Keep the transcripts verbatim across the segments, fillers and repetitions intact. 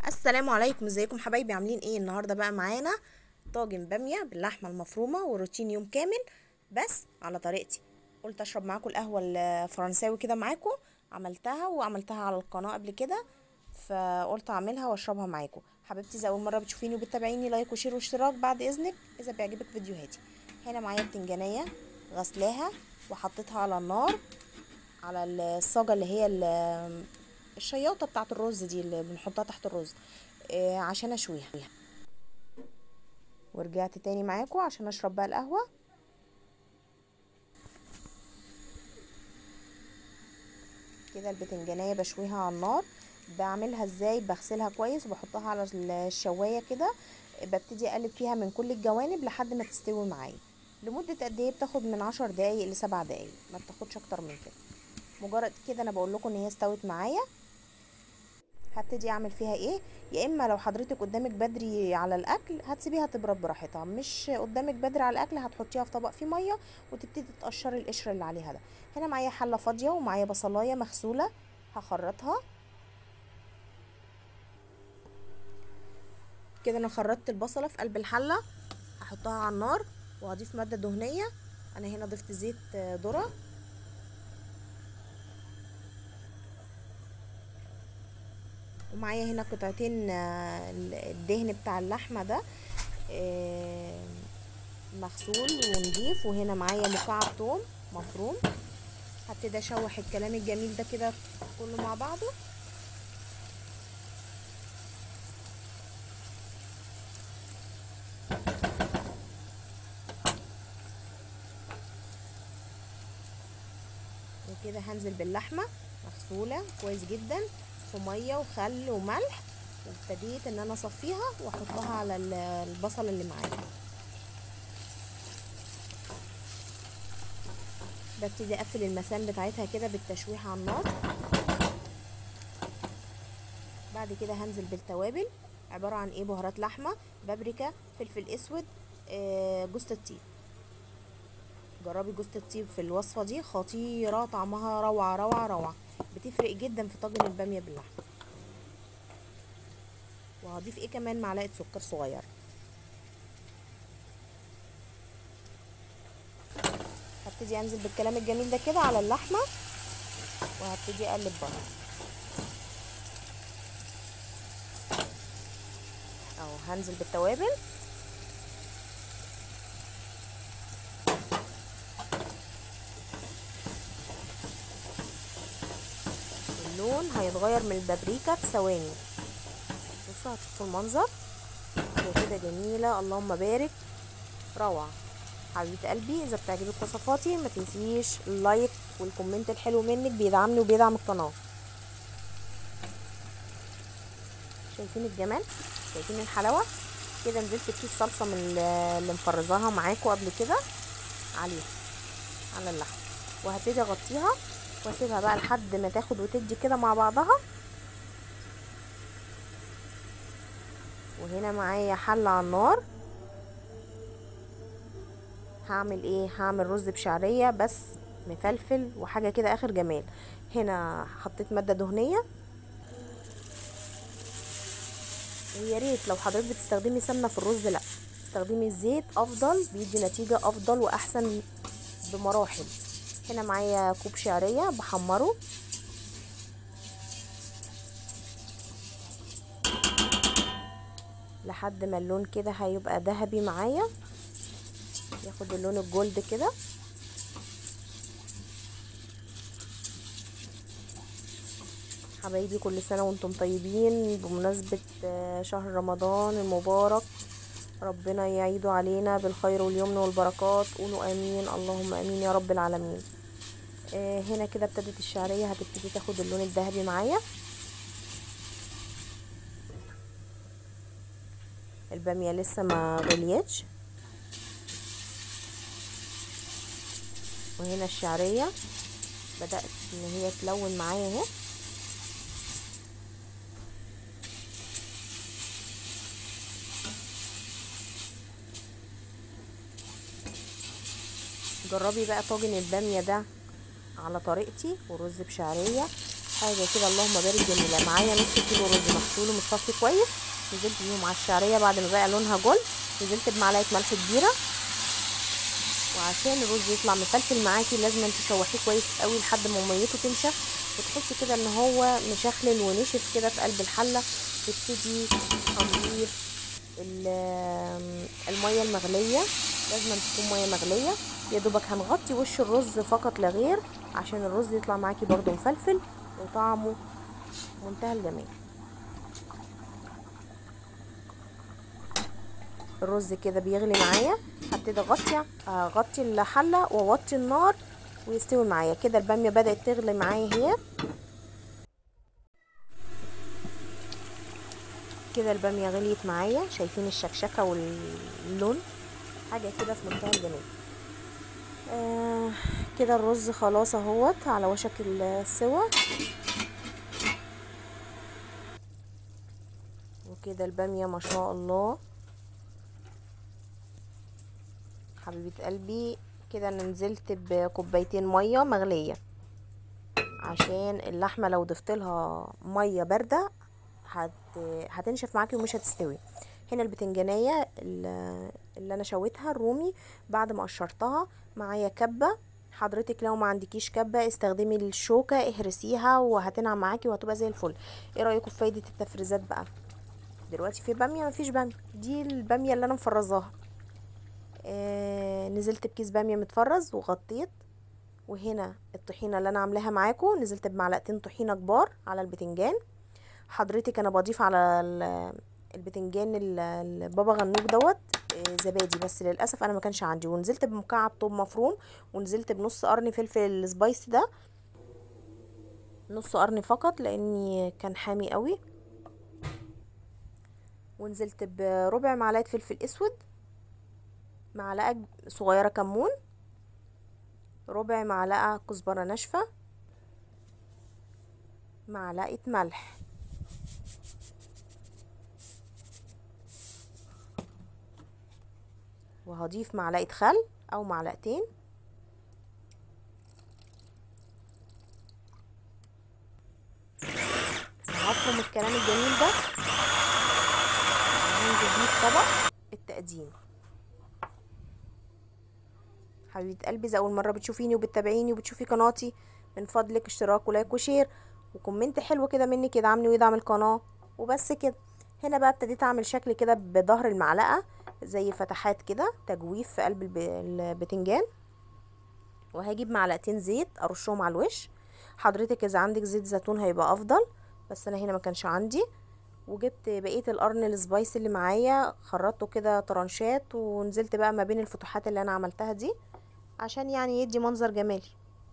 السلام عليكم، ازيكم حبايبي؟ عاملين ايه النهارده؟ بقى معانا طاجن باميه باللحمه المفرومه وروتين يوم كامل بس على طريقتي. قلت اشرب معاكم القهوه الفرنساوي كده معاكم. عملتها وعملتها على القناه قبل كده، فقلت اعملها واشربها معاكم. حبيبتي اذا اول مره بتشوفيني وبتتابعيني، لايك وشير واشتراك بعد اذنك اذا بيعجبك فيديوهاتي. هنا معايا بتنجانيه غسلاها وحطيتها على النار، على الصاجه اللي هي ال- الشياطه بتاعه الرز دي اللي بنحطها تحت الرز، آه، عشان اشويها. ورجعت تاني معاكم عشان اشرب بقى القهوة. كده البتنجانية بشويها على النار. بعملها ازاي؟ بغسلها كويس وبحطها على الشواية كده، ببتدي اقلب فيها من كل الجوانب لحد ما تستوي معايا. لمدة قد ايه؟ بتاخد من عشر دقايق لسبع دقايق، ما بتاخدش اكتر من كده. مجرد كده انا بقول لكم ان هي استوت معايا. هبتدي اعمل فيها ايه؟ يا اما لو حضرتك قدامك بدري على الاكل هتسيبيها تبرد براحتها، مش قدامك بدري على الاكل هتحطيها في طبق فيه ميه وتبتدي تقشري القشر اللي عليها ده. هنا معايا حله فاضيه ومعايا بصلايه مغسوله، هخرطها كده. انا خرطت البصله في قلب الحله، هحطها على النار وهضيف ماده دهنيه. انا هنا ضفت زيت ذره، ومعايا هنا قطعتين آه، الدهن بتاع اللحمه ده آه، مغسول ونضيف. وهنا معايا مكعب توم مفروم. هبتدي اشوح الكلام الجميل ده كده كله مع بعضه. وكده هنزل باللحمه مغسوله كويس جدا في ميه وخل وملح، وابتديت ان انا اصفيها واحطها على البصل اللي معايا. ببتدي اقفل المسام بتاعتها كده بالتشويح على النار. بعد كده هنزل بالتوابل، عباره عن ايه؟ بهارات لحمه، بابريكا، فلفل اسود، آه، جوز الطيب. جربي جوز الطيب في الوصفه دي، خطيره، طعمها روعه روعه روعه، بتفرق جدا في طاجن الباميه باللحمه. وهضيف ايه كمان؟ معلقه سكر صغيره. هبتدي انزل بالكلام الجميل ده كده على اللحمه وهبتدي اقلب برضه اهو. هنزل بالتوابل، اللون هيتغير من البابريكا في ثواني. بصوا هتشوفوا المنظر، هي كده جميله، اللهم بارك، روعه. حبيبه قلبي، اذا بتعجبك وصفاتي ما تنسيش اللايك والكومنت الحلو منك، بيدعمني وبيدعم القناه. شايفين الجمال؟ شايفين الحلاوه؟ كده نزلت بكيس صلصه من اللي مفرزاها معاكم قبل كده عليها على اللحم، وهبتدي اغطيها واسيبها بقى لحد ما تاخد وتدي كده مع بعضها. وهنا معايا حله على النار. هعمل ايه؟ هعمل رز بشعريه بس مفلفل وحاجه كده اخر جمال. هنا حطيت ماده دهنيه، ويا ريت لو حضرتك بتستخدمي سمنه في الرز لا، استخدمي الزيت، افضل، بيدي نتيجه افضل واحسن بمراحل. هنا معايا كوب شعريه بحمره، لحد ما اللون كده هيبقى ذهبي معايا، ياخد اللون الجولد كده. حبايبي كل سنة وانتم طيبين بمناسبة شهر رمضان المبارك، ربنا يعيده علينا بالخير واليمن والبركات. قولوا امين، اللهم امين يا رب العالمين. هنا كده ابتدت الشعرية هتبتدي تاخد اللون الذهبي معايا. البامية لسه ما غليتش. وهنا الشعرية بدأت ان هي تلون معايا اهي. جربي بقى طاجن البامية ده على طريقتي، ورز بشعرية حاجه كده اللهم بارك جميله. معايا نص كيلو رز مغسول ومتصفي كويس، نزلت بيهم على الشعريه بعد ما بقى لونها جول. نزلت بمعلقه ملح كبيره، وعشان الرز يطلع مفلفل معاكي لازم تشوحيه كويس قوي لحد ما ميته تنشف وتحسي كده ان هو مشخلل ونشف كده في قلب الحله. تبتدي تنظيف الميه المغليه، لازم تكون ميه مغليه. يا دوبك هنغطي وش الرز فقط لا غير عشان الرز يطلع معاكي برده مفلفل وطعمه منتهى الجمال. الرز كده بيغلي معايا، هبتدي اغطي اغطي الحله واوطي النار ويستوي معايا. كده الباميه بدات تغلي معايا اهي. كده الباميه غليت معايا، شايفين الشكشكه واللون، حاجه كده في منتهى الجمال. آه كده الرز خلاص اهوت على وشك السوا، وكده الباميه ما شاء الله حبيبه قلبي. كده انا نزلت بكوبايتين ميه مغليه عشان اللحمه لو ضفت لها ميه بارده هت... هتنشف معاكي ومش هتستوي. هنا البتنجانيه اللي انا شويتها الرومي بعد ما قشرتها، معايا كبه. حضرتك لو ما عندكيش كبه استخدمي الشوكه اهرسيها وهتنعم معاكي وهتبقى زي الفل. ايه رايكم في فايده التفريزات بقى؟ دلوقتي في باميه مفيش باميه، دي الباميه اللي انا مفرزاها. آه نزلت بكيس باميه متفرز وغطيت. وهنا الطحينه اللي انا عاملاها معاكم، نزلت بمعلقتين طحينه كبار على البتنجان. حضرتك انا بضيف على البتنجان البابا غنوج دوت زبادي، بس للاسف انا ما كانش عندي. ونزلت بمكعب ثوم مفروم، ونزلت بنص قرن فلفل سبايسي ده، نص قرن فقط لاني كان حامي قوي. ونزلت بربع معلقه فلفل اسود، معلقه صغيره كمون، ربع معلقه كزبره ناشفه، معلقه ملح، وهضيف معلقه خل او معلقتين. هفرم الكلام الجميل ده وهنزل بيه في طبق التقديم. حبيبه قلبي، اذا اول مره بتشوفيني وبتتابعيني وبتشوفي قناتي، من فضلك اشتراك ولايك وشير وكومنت حلو كده منك يدعمني ويدعم القناه. وبس كده. هنا بقى ابتديت اعمل شكل كده بظهر المعلقه زي فتحات كده تجويف في قلب البتنجان. وهجيب معلقتين زيت ارشهم على الوش. حضرتك اذا عندك زيت زيتون هيبقى افضل، بس انا هنا ما كانش عندي. وجبت بقيه القرن السبايس اللي معايا خرطته كده طرنشات، ونزلت بقى ما بين الفتحات اللي انا عملتها دي عشان يعني يدي منظر جمالي.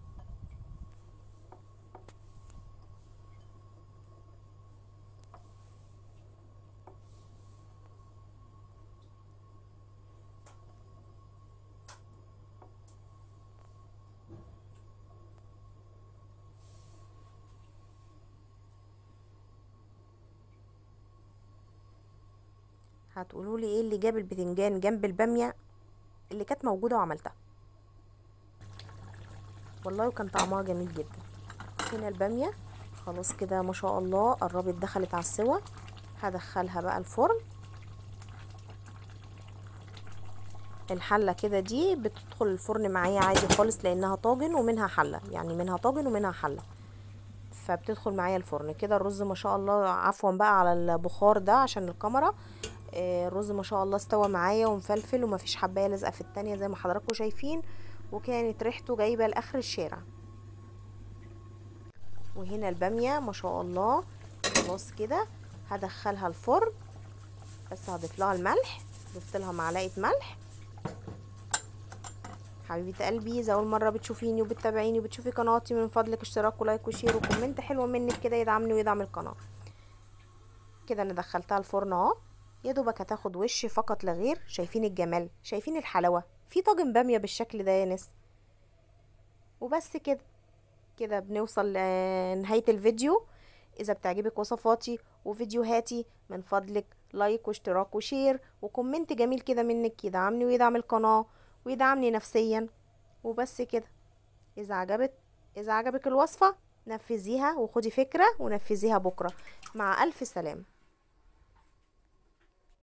هتقولوا لي ايه اللي جاب البتنجان جنب الباميه اللي كانت موجوده وعملتها؟ والله وكان طعمها جميل جدا. هنا الباميه خلاص كده ما شاء الله قربت دخلت على السوا، هدخلها بقى الفرن. الحله كده دي بتدخل الفرن معايا عادي خالص لانها طاجن ومنها حله، يعني منها طاجن ومنها حله، فبتدخل معايا الفرن. كده الرز ما شاء الله، عفوا بقى على البخار ده عشان الكاميرا، الرز ما شاء الله استوى معايا ومفلفل ومفيش حبايه لازقه في التانية زي ما حضراتكم شايفين، وكانت ريحته جايبه لاخر الشارع. وهنا الباميه ما شاء الله خلاص كده هدخلها الفرن، بس هضيف لها الملح، ضفت لها معلقه ملح. حبيبه قلبي، اذا اول مره بتشوفيني وبتتابعيني وبتشوفي قناتي، من فضلك اشتراك ولايك وشير وكومنت حلوه منك كده يدعمني ويدعم القناه. كده انا دخلتها الفرن اهو، يا دوبك هتاخد وش فقط لا غير. شايفين الجمال، شايفين الحلاوه، في طاجن باميه بالشكل ده يا ناس. وبس كده. كده بنوصل لنهايه الفيديو. اذا بتعجبك وصفاتي وفيديوهاتي، من فضلك لايك واشتراك وشير وكومنت جميل كده منك يدعمني ويدعم القناه ويدعمني نفسيا. وبس كده. اذا عجبت اذا عجبك الوصفه نفذيها وخدي فكرة ونفذيها بكرة. مع ألف سلامة.